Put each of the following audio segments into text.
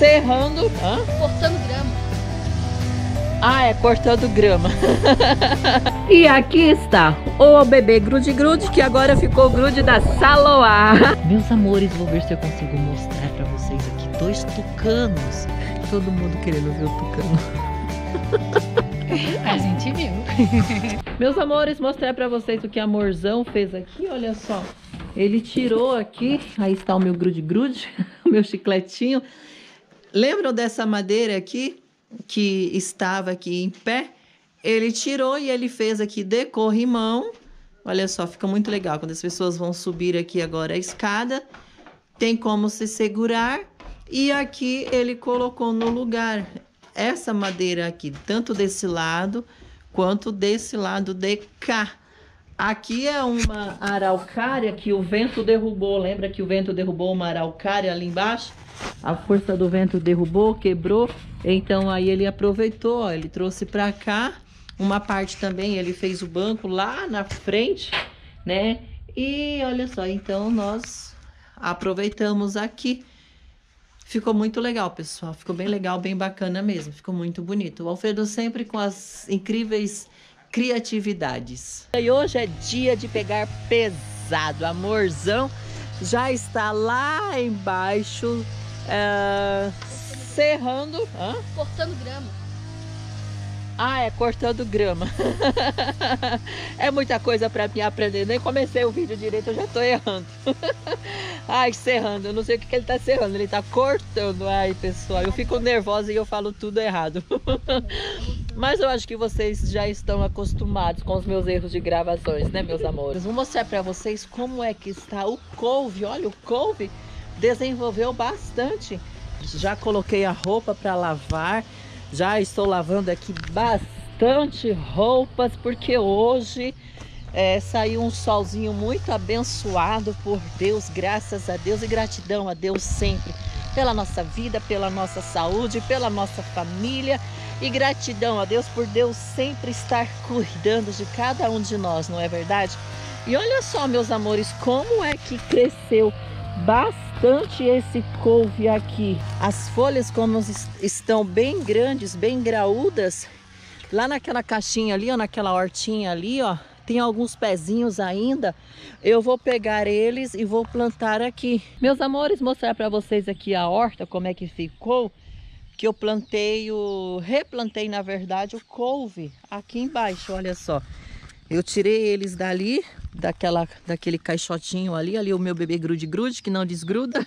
serrando. Cortando grama. Ah, é cortando grama. E aqui está o bebê grude-grude, que agora ficou grude da Saloá. Meus amores, vou ver se eu consigo mostrar pra vocês aqui 2 tucanos. Todo mundo querendo ver o tucano. A gente viu. Meus amores, mostrar pra vocês o que Amorzão fez aqui, olha só. Ele tirou aqui, aí está o meu grude-grude, o meu chicletinho. Lembram dessa madeira aqui, que estava aqui em pé? Ele tirou e ele fez aqui de corrimão. Olha só, fica muito legal. Quando as pessoas vão subir aqui agora a escada, tem como se segurar. E aqui ele colocou no lugar essa madeira aqui, tanto desse lado quanto desse lado de cá. Aqui é uma araucária que o vento derrubou. Lembra que o vento derrubou uma araucária ali embaixo? A força do vento derrubou, quebrou. Então aí ele aproveitou, ó, ele trouxe para cá. Uma parte também, ele fez o banco lá na frente, né? E olha só, então nós aproveitamos aqui. Ficou muito legal, pessoal. Ficou bem legal, bem bacana mesmo. Ficou muito bonito. O Alfredo sempre com as incríveis criatividades. E hoje é dia de pegar pesado. Amorzão já está lá embaixo, serrando. Cortando grama. Ah, é cortando grama. É muita coisa para mim aprender. Nem comecei o vídeo direito, eu já tô errando. Ai, serrando. Eu não sei o que ele tá serrando. Ele tá cortando. Ai, pessoal, eu fico nervosa e eu falo tudo errado. Mas eu acho que vocês já estão acostumados com os meus erros de gravações, né, meus amores? Vou mostrar para vocês como é que está o couve. Olha, o couve desenvolveu bastante. Já coloquei a roupa para lavar. Já estou lavando aqui bastante roupas, porque hoje saiu um solzinho muito abençoado por Deus, graças a Deus e gratidão a Deus sempre, pela nossa vida, pela nossa saúde, pela nossa família, e gratidão a Deus por Deus sempre estar cuidando de cada um de nós, não é verdade? E olha só, meus amores, como é que cresceu bastante esse couve aqui. As folhas como estão bem grandes, bem graúdas. Lá naquela caixinha ali, ó, naquela hortinha ali, ó, tem alguns pezinhos ainda. Eu vou pegar eles e vou plantar aqui. Meus amores, mostrar para vocês aqui a horta, como é que ficou. Que eu replantei na verdade o couve aqui embaixo, olha só. Eu tirei eles dali, daquele caixotinho ali o meu bebê grude-grude, que não desgruda.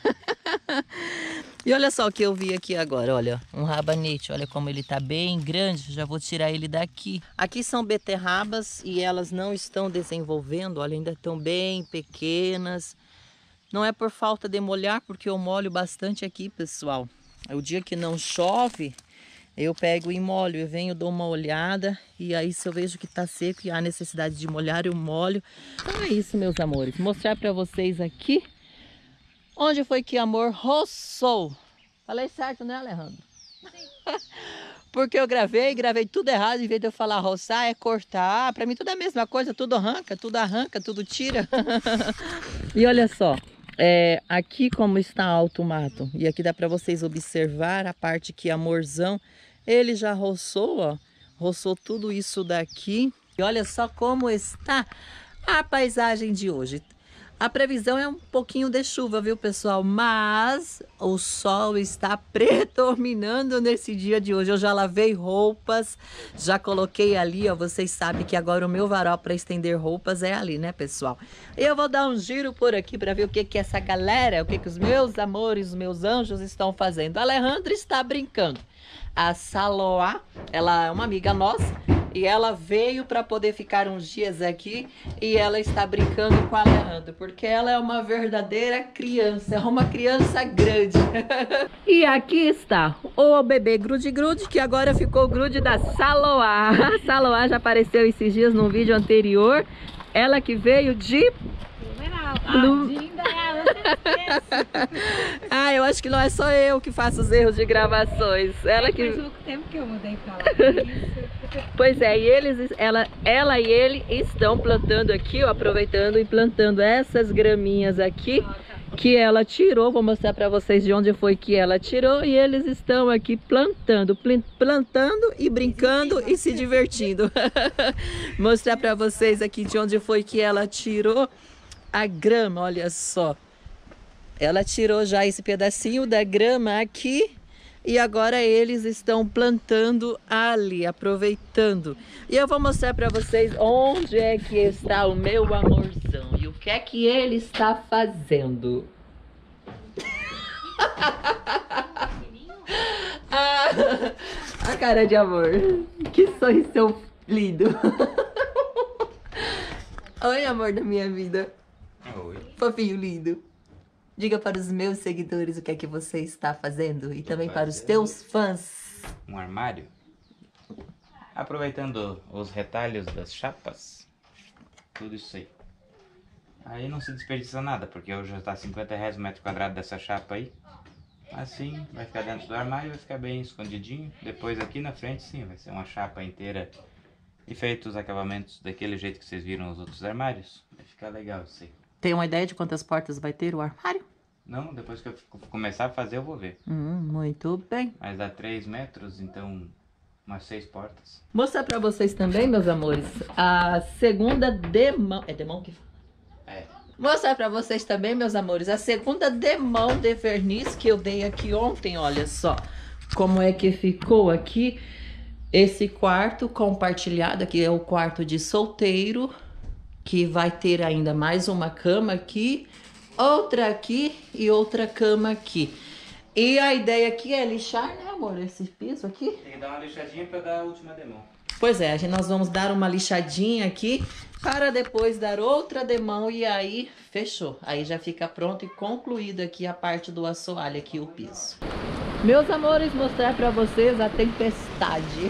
E olha só o que eu vi aqui agora, olha, um rabanete, olha como ele tá bem grande, já vou tirar ele daqui. Aqui são beterrabas e elas não estão desenvolvendo, olha, ainda estão bem pequenas. Não é por falta de molhar, porque eu molho bastante aqui, pessoal. O dia que não chove, eu pego e molho, eu venho, dou uma olhada e aí se eu vejo que tá seco e há necessidade de molhar, eu molho. Então é isso, meus amores. Mostrar pra vocês aqui onde foi que Amor roçou. Falei certo, né, Alejandro? Sim. Porque eu gravei tudo errado, em vez de eu falar roçar, é cortar. Pra mim tudo é a mesma coisa, tudo arranca, tudo tira. E olha só. Aqui como está alto o mato, e aqui dá para vocês observar a parte que Amorzão, ele já roçou, ó, roçou tudo isso daqui. E olha só como está a paisagem de hoje. A previsão é um pouquinho de chuva, viu, pessoal? Mas o sol está predominando nesse dia de hoje. Eu já lavei roupas, já coloquei ali, ó. Vocês sabem que agora o meu varal para estender roupas é ali, né, pessoal? Eu vou dar um giro por aqui para ver o que essa galera, o que os meus amores, os meus anjos estão fazendo. A Alejandra está brincando. A Saloá, ela é uma amiga nossa. E ela veio para poder ficar uns dias aqui e ela está brincando com a Alejandra, porque ela é uma verdadeira criança, é uma criança grande. E aqui está o bebê grude-grude, que agora ficou grude da Saloá. A Saloá já apareceu esses dias no vídeo anterior, ela que veio de... Ah, eu acho que não é só eu que faço os erros de gravações. Ela que... Faz pouco tempo que eu mudei pra lá. Pois é, e ela e ele estão plantando aqui, ó, aproveitando e plantando essas graminhas aqui, que ela tirou. Vou mostrar para vocês de onde foi que ela tirou. E eles estão aqui plantando e brincando e se divertindo. Mostrar para vocês aqui de onde foi que ela tirou a grama, olha só. Ela tirou já esse pedacinho da grama aqui. E agora eles estão plantando ali, aproveitando. E eu vou mostrar para vocês onde é que está o meu amorzão. E o que é que ele está fazendo. A cara de amor. Que sorriso lindo. Oi, amor da minha vida. Oi. Fofinho lindo. Diga para os meus seguidores o que é que você está fazendo e também para os teus fãs. Um armário. Aproveitando os retalhos das chapas. Tudo isso aí. Aí não se desperdiça nada, porque hoje já está R$50 o metro quadrado dessa chapa aí. Assim, vai ficar dentro do armário, vai ficar bem escondidinho. Depois aqui na frente, sim, vai ser uma chapa inteira. E feito os acabamentos daquele jeito que vocês viram nos outros armários. Vai ficar legal isso aí. Tem uma ideia de quantas portas vai ter o armário? Não, depois que eu começar a fazer eu vou ver. Muito bem. Mas dá 3 metros, então umas 6 portas. Mostrar para vocês também, meus amores, a segunda demão. É demão que fala? É. Mostrar para vocês também, meus amores, a segunda demão de verniz que eu dei aqui ontem. Olha só como é que ficou aqui esse quarto compartilhado. Aqui é o quarto de solteiro, que vai ter ainda mais uma cama aqui, outra aqui e outra cama aqui. E a ideia aqui é lixar, né, amor, esse piso aqui? Tem que dar uma lixadinha para dar a última demão. Pois é, nós vamos dar uma lixadinha aqui para depois dar outra demão e aí fechou. Aí já fica pronto e concluído aqui a parte do assoalho, aqui o piso. Meus amores, mostrar para vocês a tempestade.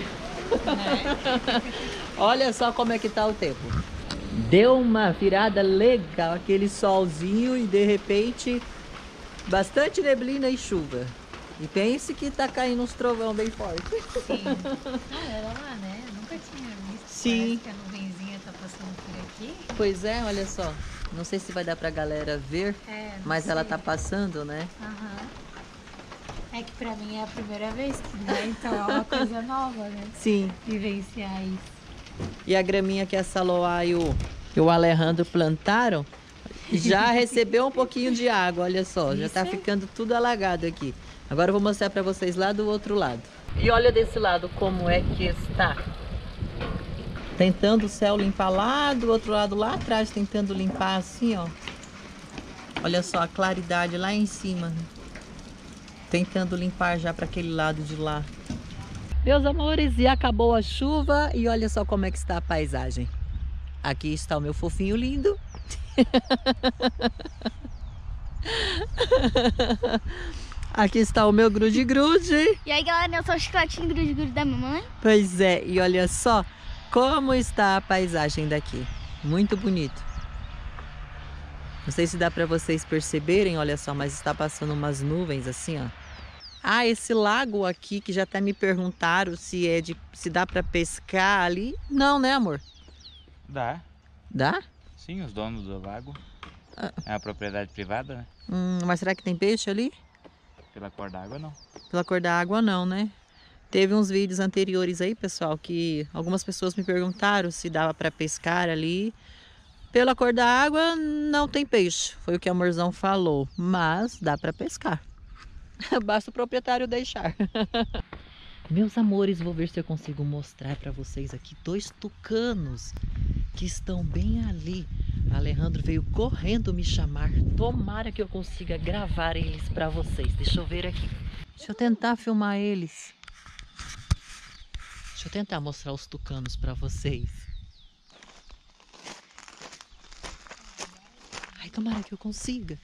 Olha só como é que tá o tempo. Deu uma virada legal, aquele solzinho e de repente bastante neblina e chuva. E pense que tá caindo uns trovão bem forte. Sim. Ah, era lá, né? Nunca tinha visto. Sim. Parece que a nuvenzinha tá passando por aqui. Pois é, olha só. Não sei se vai dar pra galera ver, mas ela tá passando, né? Aham. É que pra mim é a primeira vez que né? Então é uma coisa nova, né? Sim. Vivenciar isso. E a graminha que a Saloá e o Alejandro plantaram já recebeu um pouquinho de água, olha só. Já tá ficando tudo alagado aqui. Agora eu vou mostrar pra vocês lá do outro lado. E olha desse lado como é que está. Tentando o céu limpar lá, do outro lado lá atrás, tentando limpar assim, ó. Olha só a claridade lá em cima. Tentando limpar já para aquele lado de lá. Meus amores, e acabou a chuva e olha só como é que está a paisagem. Aqui está o meu fofinho lindo. Aqui está o meu grude-grude. E aí, galera, eu sou o chicletinho grude-grude da mamãe. Pois é, e olha só como está a paisagem daqui. Muito bonito. Não sei se dá para vocês perceberem, olha só, mas está passando umas nuvens assim, ó. Ah, esse lago aqui que já até me perguntaram se dá para pescar ali. Não, né, amor? Dá. Dá? Sim, os donos do lago. É uma propriedade privada, né? Mas será que tem peixe ali? Pela cor da água, não. Pela cor da água, não, né? Teve uns vídeos anteriores aí, pessoal, que algumas pessoas me perguntaram se dava para pescar ali. Pela cor da água, não tem peixe. Foi o que a Amorzão falou. Mas dá para pescar. Basta o proprietário deixar. Meus amores, vou ver se eu consigo mostrar para vocês aqui 2 tucanos que estão bem ali. Alejandro veio correndo me chamar. Tomara que eu consiga gravar eles para vocês. Deixa eu ver aqui. Deixa eu tentar filmar eles. Deixa eu tentar mostrar os tucanos para vocês. Ai, tomara que eu consiga.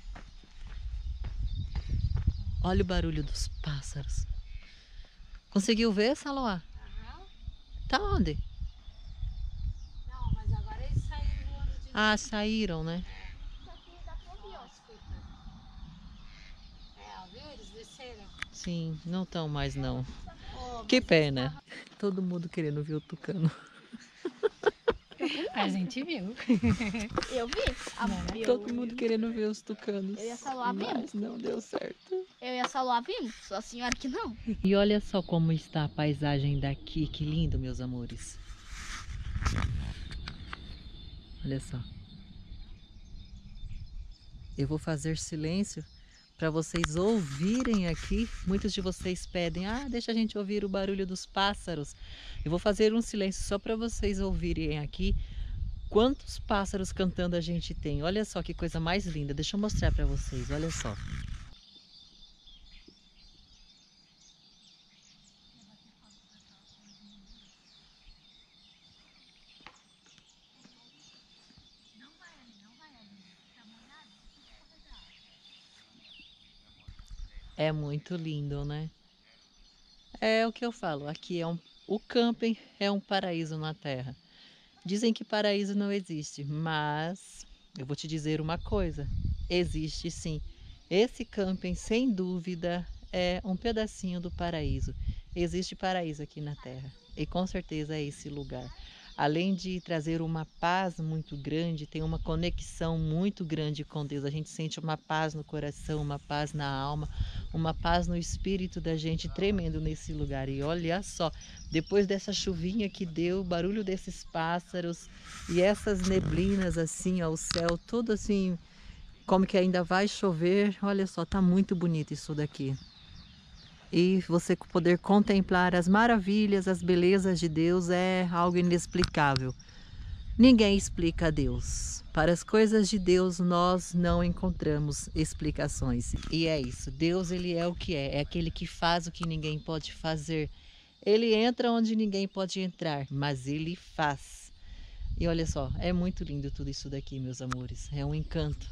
Olha o barulho dos pássaros. Conseguiu ver, Saloá? Tá onde? Não, mas agora eles saíram voando de... Ah, saíram, né? Isso aqui dá pra ouvir, ó, escuta. Ó, viu? Eles desceram. Sim, não estão mais não. Oh, Que pena. Todo mundo querendo ver o tucano. A gente viu. Eu vi. Todo mundo querendo ver os tucanos. Eu e a Salwa vimos. Mas não deu certo. Eu e a Salwa vimos, só a senhora que não. E olha só como está a paisagem daqui. Que lindo, meus amores. Olha só. Eu vou fazer silêncio para vocês ouvirem aqui. Muitos de vocês pedem, deixa a gente ouvir o barulho dos pássaros. Eu vou fazer um silêncio só para vocês ouvirem aqui quantos pássaros cantando a gente tem. Olha só que coisa mais linda. Deixa eu mostrar para vocês, olha só. É muito lindo, né? É o que eu falo, aqui o camping é um paraíso na terra. Dizem que paraíso não existe, mas eu vou te dizer uma coisa, existe sim. Esse camping, sem dúvida, é um pedacinho do paraíso. Existe paraíso aqui na terra e com certeza é esse lugar. Além de trazer uma paz muito grande, tem uma conexão muito grande com Deus. A gente sente uma paz no coração, uma paz na alma, uma paz no espírito da gente tremendo nesse lugar. E olha só, depois dessa chuvinha que deu, o barulho desses pássaros e essas neblinas assim ao céu, tudo assim, como que ainda vai chover. Olha só, tá muito bonito isso daqui. E você poder contemplar as maravilhas, as belezas de Deus é algo inexplicável. Ninguém explica a Deus. Para as coisas de Deus nós não encontramos explicações. E é isso, Deus ele é o que é aquele que faz o que ninguém pode fazer. Ele entra onde ninguém pode entrar, mas ele faz. E olha só, é muito lindo tudo isso daqui, meus amores, é um encanto.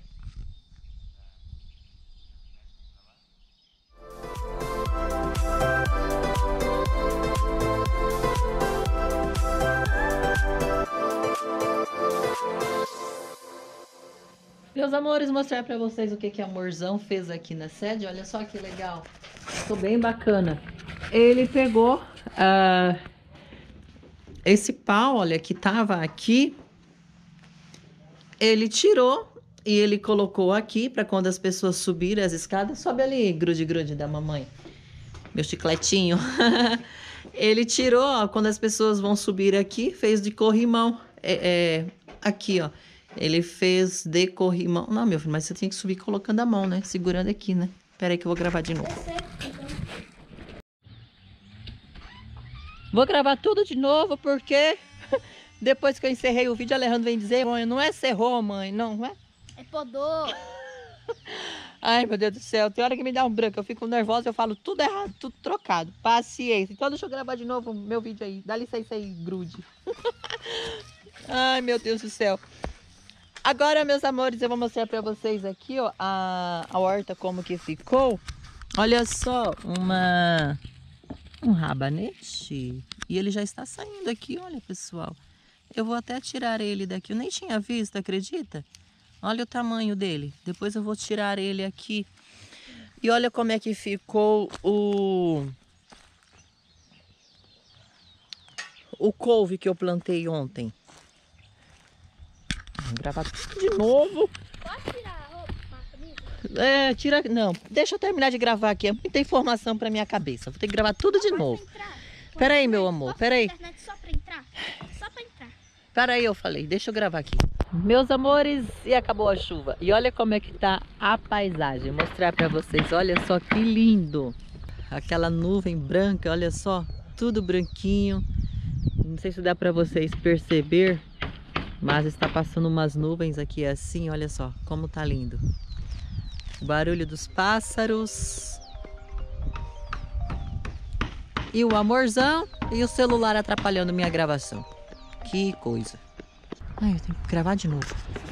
Meus amores, mostrar para vocês o que Amorzão fez aqui na sede. Olha só que legal. Ficou bem bacana. Ele pegou esse pau, olha, que tava aqui. Ele tirou e ele colocou aqui para quando as pessoas subirem as escadas. Sobe ali, grude da mamãe. Meu chicletinho. Ele tirou, ó, quando as pessoas vão subir aqui, fez de corrimão. Aqui, ó. Ele fez de corrimão. Não, meu filho, mas você tem que subir colocando a mão, né? Segurando aqui, né? Pera aí que eu vou gravar de novo. Vou gravar tudo de novo porque depois que eu encerrei o vídeo, a Alejandra vem dizer, mãe, não é serrou, mãe, não é? É podou. Ai, meu Deus do céu, tem hora que me dá um branco, eu fico nervosa, eu falo tudo errado, tudo trocado. Paciência. Então deixa eu gravar de novo o meu vídeo aí. Dá licença aí, grude. Ai, meu Deus do céu. Agora, meus amores, eu vou mostrar pra vocês aqui, ó, a horta como que ficou. Olha só, um rabanete. E ele já está saindo aqui, olha, pessoal. Eu vou até tirar ele daqui. Eu nem tinha visto, acredita? Olha o tamanho dele. Depois eu vou tirar ele aqui. E olha como é que ficou o couve que eu plantei ontem. Vou gravar tudo de novo. Pode tirar a roupa, Tira... Não, deixa eu terminar de gravar aqui. É muita informação pra minha cabeça. Vou ter que gravar tudo de novo. Pera aí, meu amor, pera aí. Só pra entrar. Só pra entrar. Pera aí, eu falei. Deixa eu gravar aqui. Meus amores, e acabou a chuva. E olha como é que tá a paisagem. Vou mostrar pra vocês. Olha só que lindo. Aquela nuvem branca, olha só. Tudo branquinho. Não sei se dá pra vocês perceber. Mas está passando umas nuvens aqui assim, olha só como tá lindo. O barulho dos pássaros. E o amorzão e o celular atrapalhando minha gravação. Que coisa. Ai, eu tenho que gravar de novo.